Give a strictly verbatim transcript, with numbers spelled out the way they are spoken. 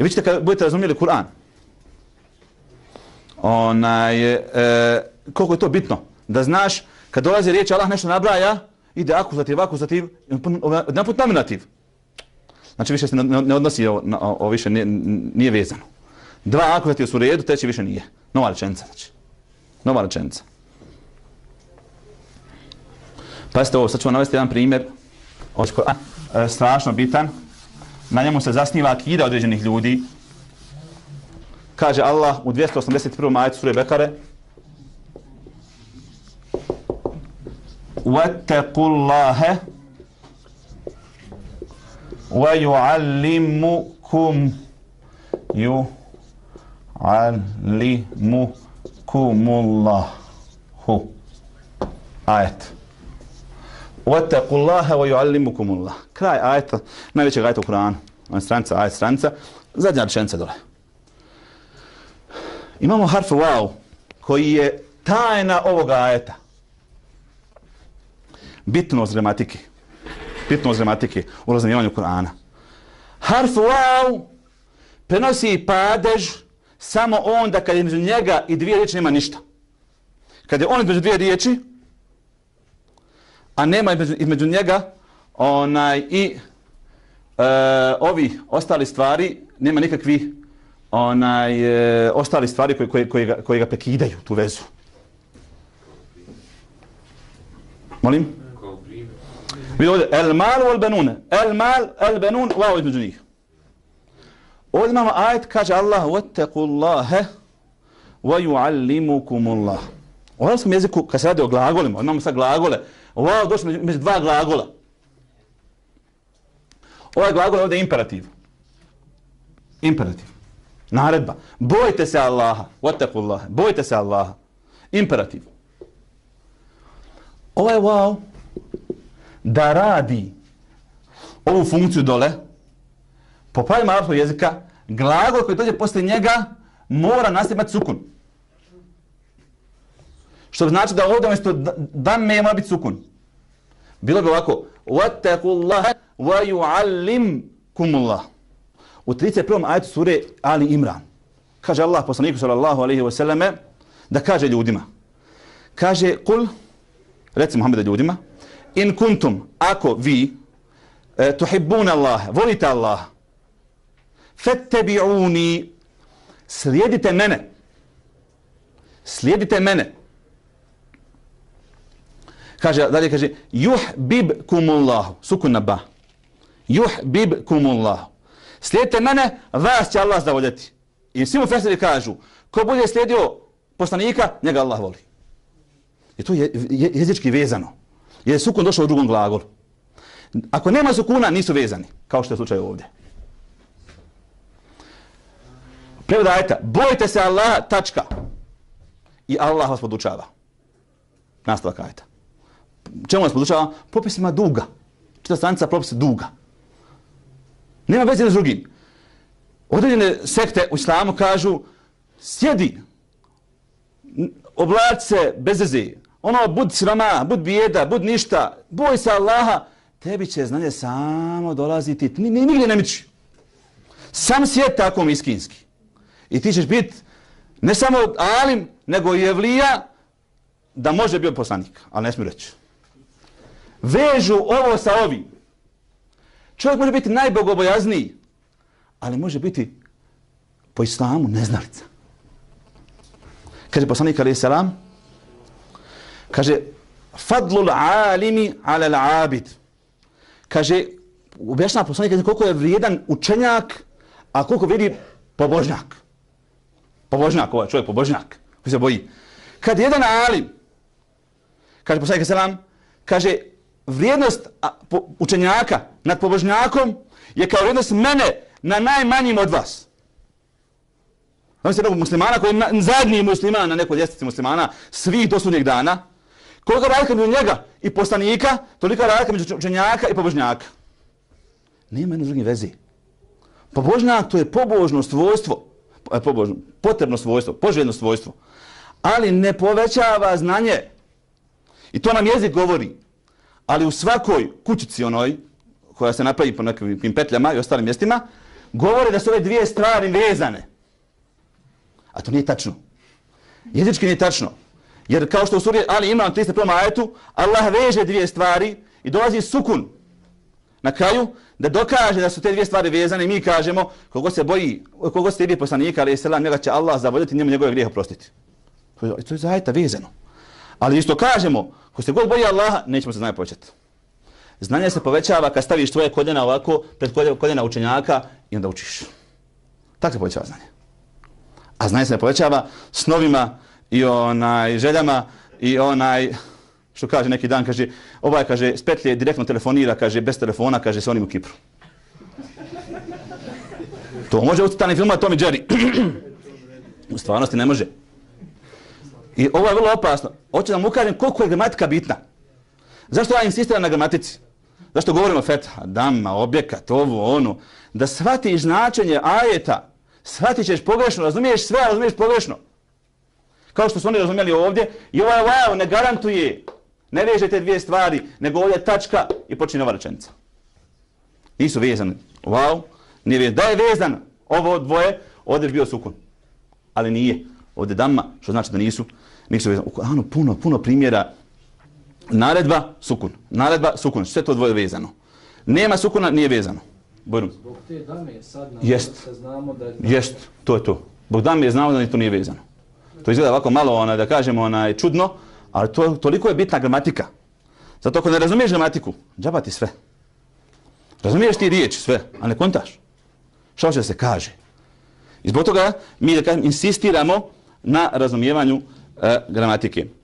I vi ćete kad budete razumjeli Kur'an, onaj, e, koliko je to bitno, da znaš kad dolazi riječ Allah nešto nabraja, ide akuzativ, akuzativ, jedan put nominativ. Znači više se ne, ne odnosi, o, o, o više nije, nije vezano. Dva akuzativa su u redu, treći više nije. Nova rečenica, znači. Nova rečenica. Pazite ovo, sad ću vam navesti jedan primjer. Ovo je strašno bitan. Na njemu se zasniva akida određenih ljudi. Kaže Allah u dvjesto osamdeset prvom ajetu sure Bekare: وَاتَّقُوا اللَّهَ وَيُعَلِّمُكُمْ يُعَلِّمُكُمُ اللَّهُ. Ajet. وَاتَّقُوا اللَّهَ وَيُعَلِّمُكُمُ اللَّهُ. Kraj ajeta, najvećeg ajeta u Kur'anu. Stranica, ajet, stranica, zadnja rečenica dole. Imamo harf wow, koji je tajna ovoga ajeta. Bitnost gramatike. Bitnost gramatike u razumijevanju Kur'ana. Harf wow prenosi padež samo onda kad između njega i dvije riječi nema ništa. Kad je on između dvije riječi, a nema između, između njega onaj i e, ovi ostali stvari, nema nikakvi onaj e, ostali stvari koji, koji, koji, ga, koji ga prekidaju tu vezu. Molim? Vidi ovdje, el mal wal benune. El mal, el benun, wow između njih. Ovdje imamo ajet, kaže Allah: وَاتَّقُوا اللَّهَ وَيُعَلِّمُكُمُ اللَّهُ. U arapskom jeziku, kad se radi o glagolima, imamo sad glagole, wow došli među, među dva glagola. Ovaj glagol je ovdje imperativ. Imperativ. Naredba. Bojte se Allaha. وَاتَّقُوا اللَّهَ. Bojte se Allaha. Imperativ. Ovaj wow da radi ovu funkciju dole, po pravilima arapskog jezika, glagol koji dođe poslije njega mora nastaviti sukun. Što znači da ovdje umjesto damme mora biti sukun. Bilo bi ovako: وَاتَّقُوا اللَّهَ وَيُعَلِّمْكُمُ اللَّهُ. U trideset prvom ajetu sure Ali Imran kaže Allah poslaniku sallallahu alejhi ve selleme da kaže ljudima. Kaže: "Kul", reci Muhammede ljudima, "in kuntum", ako vi e, tuhibbuna Allah, volite Allah, fattabi'uni, slijedite mene. Slijedite mene. Kaže, dalje kaže: "Yuhbibkumullahu", sukun na ba. "Yuhbibkumullahu". Slijedite mene, vas će Allah zavoljeti. I svi mu fesiri kažu, ko bude slijedio poslanika, njega Allah voli. I to je jezički vezano. Jer je sukun došao u drugom glagolu. Ako nema sukuna, nisu vezani, kao što je slučaj ovdje. Prevod ajeta: bojte se Allaha, tačka. I Allah vas podučava. Nastavak ajeta. Čemu vas podučava? Propisima duga. Čita stranica propisa duga. Nema veze s drugim. Određene sekte u islamu kažu: sjedi, oblači se bez veze, ono, bud siroma, bud bijeda, bud ništa, boj se Allaha, tebi će znanje samo dolaziti, ni, ni, nigdje ne miči. Sam svijet tako miskinski. I ti ćeš biti ne samo alim, nego i evlija, da može biti poslanik, ali ne smiju reći. Vežu ovo sa ovim. Čovjek može biti najbogobojazniji, ali može biti po islamu neznalica. Kaže poslanik alejhi selam, kaže: "Fadlul alimi ala al-abid." Kaže, objašnjava poslanik koliko je vrijedan učenjak, a koliko vrijedi pobožnjak. Pobožnjak, ovaj čovjek pobožnjak, koji se boji. Kad jedan alim, kaže poslanik selam, kaže, vrijednost učenjaka nad pobožnjakom je kao vrijednost mene na najmanjim od vas. Znam se nekog muslimana koji je zadnji musliman na nekoj ljestvici muslimana svih do sudnjeg dana. Koliko razlika među njega i poslanika, tolika razlika među učenjaka i pobožnjaka. Nema jedno s drugim vezi. Pobožnjak to je pobožno svojstvo, pobožno, potrebno svojstvo, poželjno svojstvo, ali ne povećava znanje. I to nam jezik govori. Ali u svakoj kućici onoj, koja se napravi po nekim petljama i ostalim mjestima, govore da su ove dvije stvari vezane. A to nije tačno. Jezički nije tačno. Jer kao što u suri Ali Imran trideset prvom ajetu, Allah veže dvije stvari i dolazi sukun na kraju da dokaže da su te dvije stvari vezane i mi kažemo kogo se boji, kogo se vidi poslanika, ali selam, njega će Allah zavoljeti, njemu njegove grijehe oprostiti. To je, to je zaista vezano. Ali isto kažemo, ko se god boji Allaha, nećemo se znanje povećati. Znanje se povećava kad staviš tvoje koljena ovako pred koljena učenjaka i onda učiš. Tako se povećava znanje. A znanje se ne povećava snovima i onaj željama i onaj, što kaže neki dan, kaže, ovaj kaže, s petlje direktno telefonira, kaže, bez telefona, kaže, s onim u Kipru. To može ucrtani filma Tom i Jerry. U stvarnosti ne može. I ovo je vrlo opasno. Hoću da mu ukažem koliko je gramatika bitna. Zašto ja insistiram na gramatici? Zašto govorimo fetha, damma, objekat, ovo, ono. Da shvatiš značenje ajeta, shvatit ćeš pogrešno, razumiješ sve, razumiješ pogrešno. Kao što su oni razumijeli ovdje, i ovaj wow ne garantuje, ne veže te dvije stvari, nego ovdje je tačka i počinje nova rečenica. Nisu vezani. Wow, nije vezan. Da je vezan ovo dvoje, ovdje je bio sukun. Ali nije. Ovdje damma, što znači da nisu, nisu vezani. Ano, puno, puno primjera. Naredba, sukun. Naredba, sukun. Sve to dvoje vezano. Nema sukuna, nije vezano. Bojrum. Zbog te dame sad nam Jest. znamo da je... Jest, to je to. Zbog dame je znamo da to nije vezano. To izgleda ovako malo, onaj, da kažemo, onaj, čudno, ali to, toliko je bitna gramatika. Zato ako ne razumiješ gramatiku, džaba ti sve. Razumiješ ti riječ sve, a ne kontaš. Što će se kaže? I zbog toga mi, da kažem, insistiramo na razumijevanju e, gramatike.